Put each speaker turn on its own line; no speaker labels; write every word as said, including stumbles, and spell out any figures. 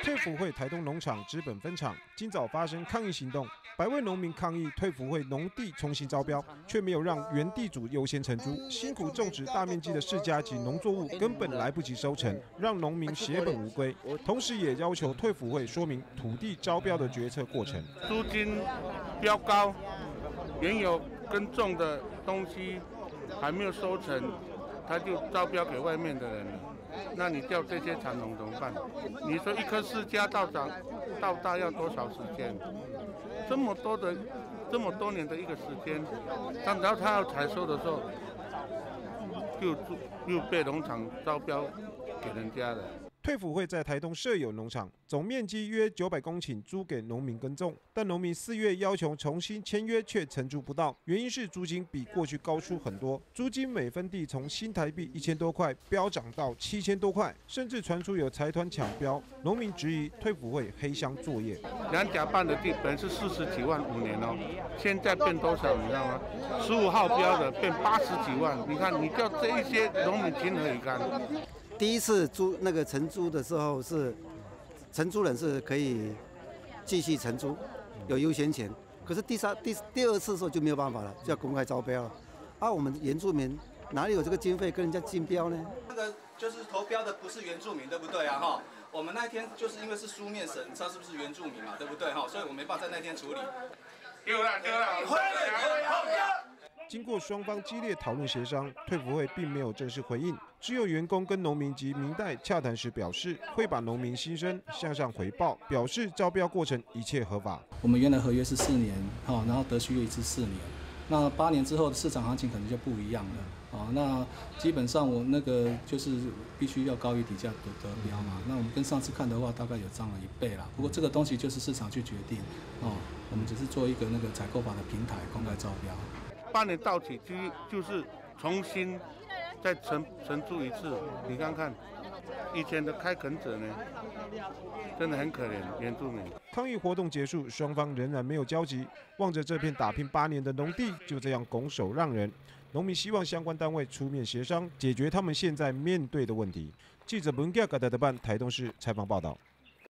退辅会台东农场资本分厂今早发生抗议行动，百位农民抗议退辅会农地重新招标，却没有让原地主优先承租，辛苦种植大面积的世家及农作物根本来不及收成，让农民血本无归。同时也要求退辅会说明土地招标的决策过程。
租金标高，原有耕种的东西还没有收成，他就招标给外面的人了。那你叫这些产农怎么办？你说一棵世家到长到大要多少时间？这么多的这么多年的一个时间，当到他要采收的时候，又又被农场招标给人家了。
退辅会在台东设有农场，总面积约九百公顷，租给农民耕种。但农民四月要求重新签约，却承租不到，原因是租金比过去高出很多，租金每分地从新台币一千多块飙涨到七千多块，甚至传出有财团抢标。农民质疑退辅会黑箱作业。
两甲半的地本是四十几万五年哦，现在变多少你知道吗？十五号标的变八十几万，你看你叫这一些农民情何以堪？
第一次租那个承租的时候是承租人是可以继续承租，有优先权。可是第三、第第二次的时候就没有办法了，就要公开招标了。啊，我们原住民哪里有这个经费跟人家竞标呢？
那个就是投标的不是原住民，对不对啊？哈，我们那天就是因为是书面审查是不是原住民嘛，对不对哈？所以我没办法在那天处理。
丢了丢了，
经过双方激烈讨论协商，退辅会并没有正式回应，只有员工跟农民及民代洽谈时表示，会把农民心声向上回报，表示招标过程一切合法。
我们原来合约是四年，哈，然后得续约一次四年，那八年之后的市场行情可能就不一样了，啊，那基本上我那个就是必须要高于底价得得标嘛，那我们跟上次看的话，大概有涨了一倍啦。不过这个东西就是市场去决定，哦，我们只是做一个那个采购法的平台公开招标。
八年到期就就是重新再承承租一次，你看看以前的开垦者呢，真的很可怜，原住民。
抗议活动结束，双方仍然没有交集，望着这片打拼八年的农地就这样拱手让人，农民希望相关单位出面协商，解决他们现在面对的问题。记者文家格德的办台东市采访报道。